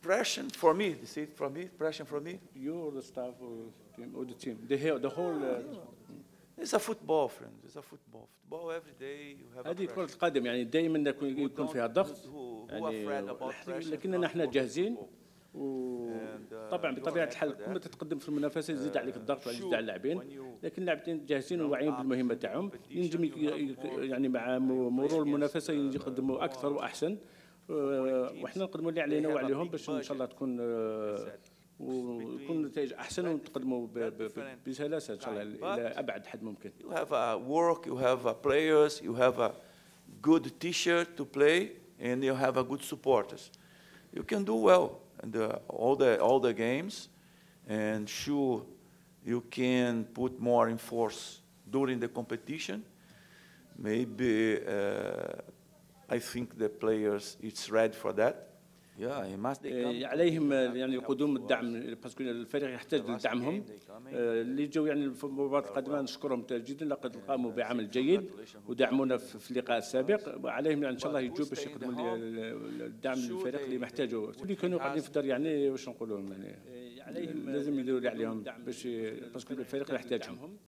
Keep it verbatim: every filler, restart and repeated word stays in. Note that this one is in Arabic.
pressure for me. You see, for me, pressure for me. You or the staff or team or the team, the whole, the whole uh, It's a football, friend. It's a football. Football every day you have a هذه كرة pressure. القدم يعني دائما يكون Who يكون don't- فيها ضغط who- who يعني afraid about pressure لكننا can't احنا work جاهزين football. And, uh, وطبعا you're بطبيعة ready الحال for كل ما that. تتقدم في المنافسة يزيد عليك الضغط ويزيد على اللاعبين، when you لكن اللاعبين جاهزين know وواعيين up بالمهمة to تاعهم، competition, ينجم يك- you have يك- more يعني مع مرور المنافسة يقدموا أكثر وأحسن، وإحنا نقدموا اللي علينا وعليهم باش إن شاء الله تكون آه، ويكون النتائج أحسن ونتقدموا ب- ب- ب- بسلاسة إن شاء الله إلى أبعد حد ممكن. You have a work, you have a players, you have a good teacher to play, and you have a good supporters. You can do well in the, all the all the games, and sure you can put more in force during the competition. Maybe uh, I think the players it's ready for that. Yeah, he must. They come. آه، عليهم آه، يعني قدوم الدعم باسكو الفريق يحتاج لدعمهم. آه، اللي جو يعني في المباراة القادمة نشكرهم جدا لقد قاموا بعمل جيد ودعمونا في في اللقاء السابق، وعليهم يعني ان شاء الله يجوا باش يقدموا ال- الدعم للفريق اللي محتاجه. اللي كانوا قاعدين في الدار يعني واش نقول لهم يعني عليهم لازم يديروا اللي عليهم باش باسكو الفريق يحتاجهم.